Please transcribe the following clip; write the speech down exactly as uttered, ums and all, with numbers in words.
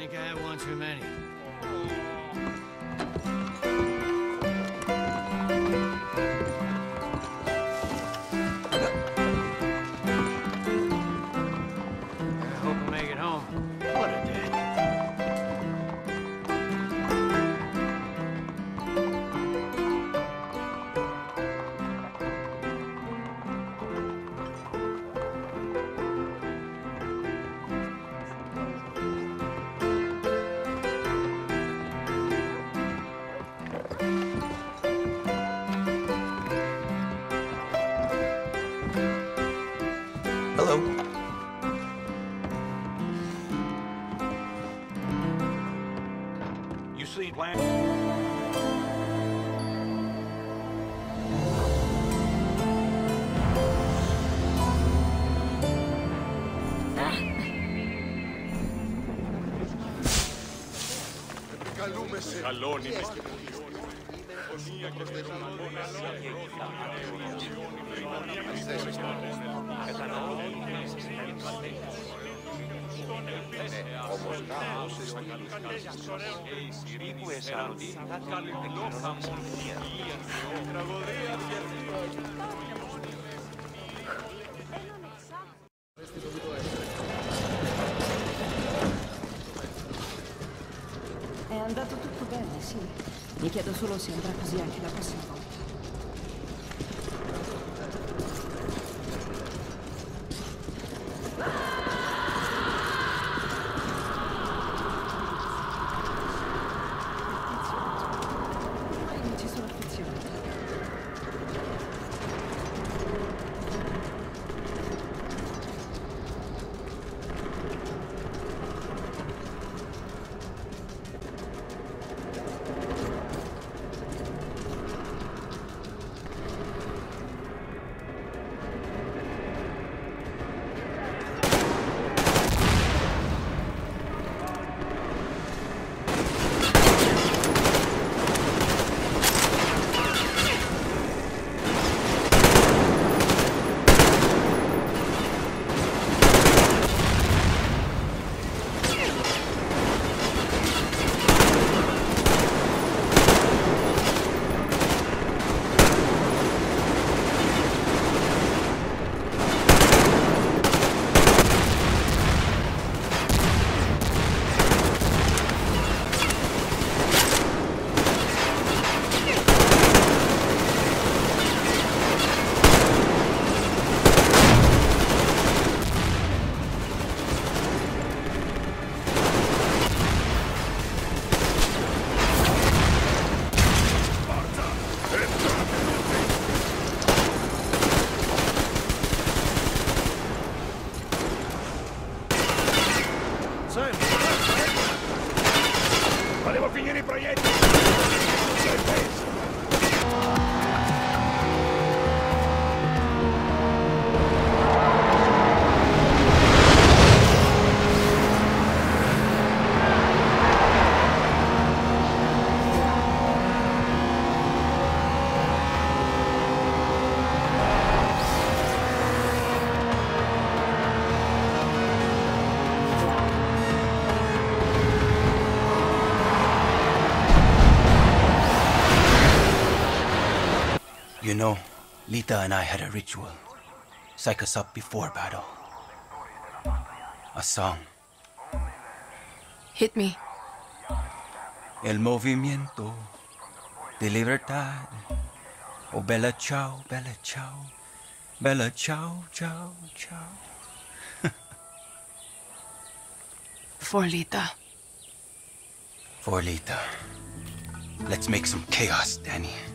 think I had one too many. I hope I make it home. What a day. Hello. You see land. Καλώνει. Όμως Περίπου εσάρτη θα κάνει τελειώνα μονία. È andato tutto bene, sì. Mi chiedo solo se andrà così anche la prossima volta. Ormai non ci sono affezionata. Volevo finire i proiettili! You know, Lita and I had a ritual. Psych us up before battle. A song. Hit me. El movimiento de libertad. Oh, bella ciao, bella ciao. Bella ciao, ciao, ciao. For Lita. For Lita. Let's make some chaos, Danny.